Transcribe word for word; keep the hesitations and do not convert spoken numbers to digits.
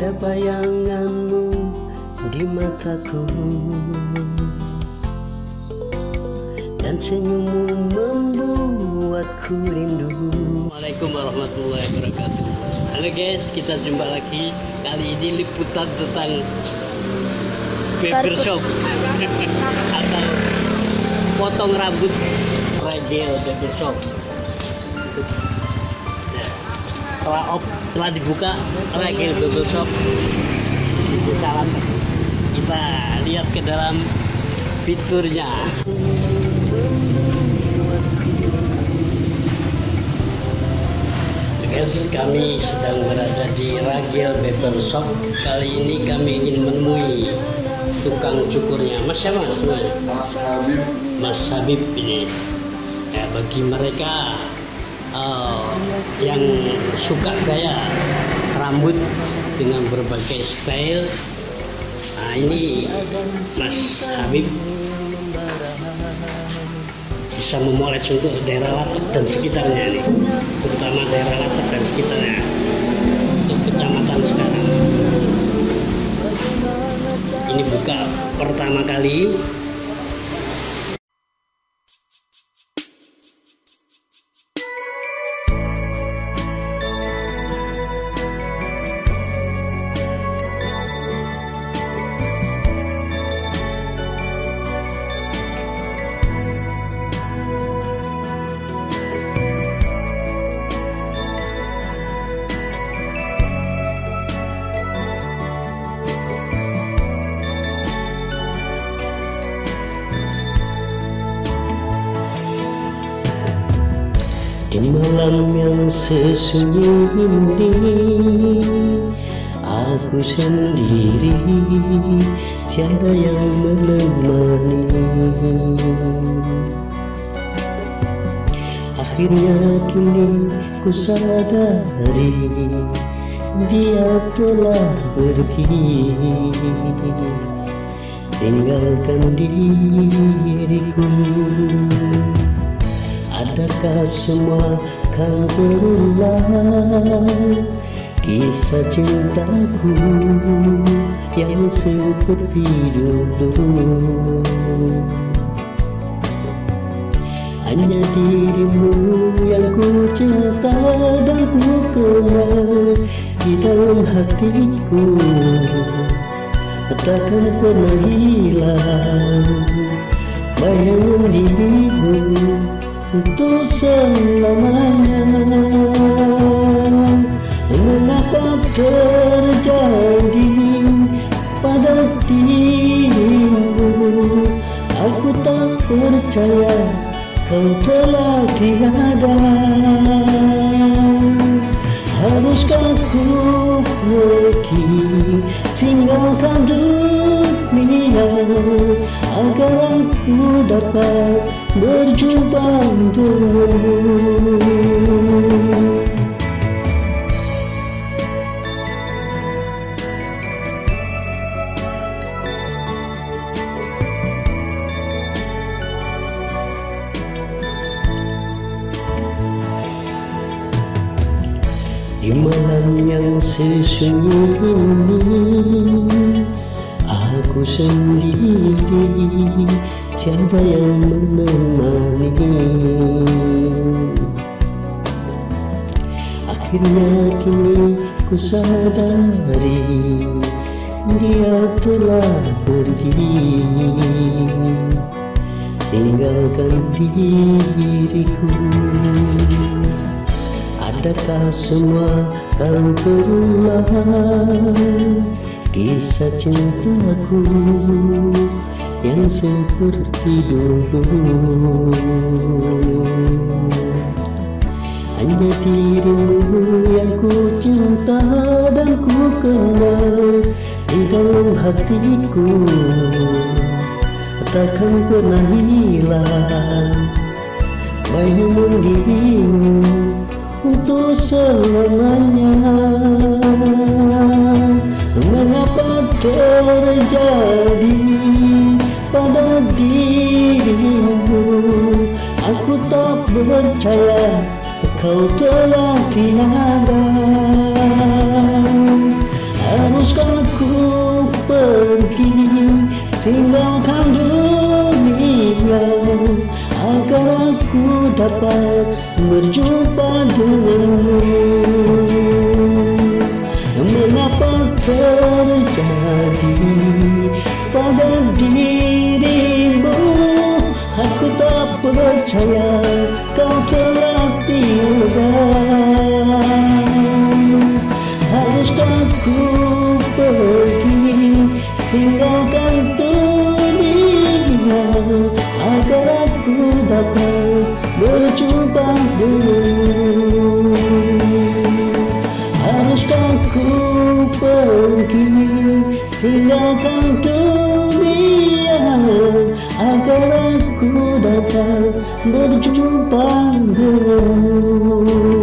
Ada bayanganmu di mataku, dan senyummu membuatku rindu. Assalamualaikum warahmatullahi wabarakatuh. Halo guys, kita jumpa lagi. Kali ini liputan tentang barbershop atau potong rambut Ragel Barbershop. Setelah op, telah dibuka Ragel Barbershop. Itu salam. Kita lihat ke dalam fiturnya. Guys, kami sedang berada di Ragel Barbershop. Kali ini kami ingin menemui tukang cukurnya. Mas siapa mas? Mas Habib. Mas Habib ini. Ya, bagi mereka uh, yang suka gaya rambut dengan berbagai style, nah ini Mas Habib bisa memoles untuk daerah Latek dan sekitarnya nih, terutama daerah Latek dan sekitarnya untuk kecamatan sekarang. Ini buka pertama kali. Di malam yang sesunyi ini, aku sendiri, tiada yang menemani. Akhirnya kini ku sadari, dia telah pergi, tinggalkan diriku. Adakah semua kan berulang, kisah cintaku yang seperti dulu? Hanya dirimu yang ku cinta dan ku kenal di dalam hatiku, takkan pernah hilang bayangan dirimu untuk selamanya. Mengapa terjadi pada dirimu? Aku tak percaya kau telah tiada. Haruskah ku pergi tinggalkan dunia agar aku dapat berjumpa denganmu? Di malam yang sesunyi ini, aku sendiri, tiada yang menemani. Akhirnya kini ku sadari, dia telah pergi, tinggalkan diriku. Adakah semua kan berulang, kisah cintaku yang seperti dulu? Hanya dirimu yang ku cinta dan ku kenal di dalam hatiku, takkan pernah hilang bayangan dirimu untuk selamanya. Mengapa terjadi pada dirimu? Aku tak percaya kau telah tiada. aku pergi, tinggalkan dunia, agar aku dapat berjumpa denganmu. Mengapa terjadi pada dirimu? Aku tak percaya kau telah tiada. Haruskah ku pergi, tinggalkan dunia, agar aku dapat berjumpa denganmu? Haruskah ku pergi, tinggalkan dunia, agar aku dapat berjumpa denganmu?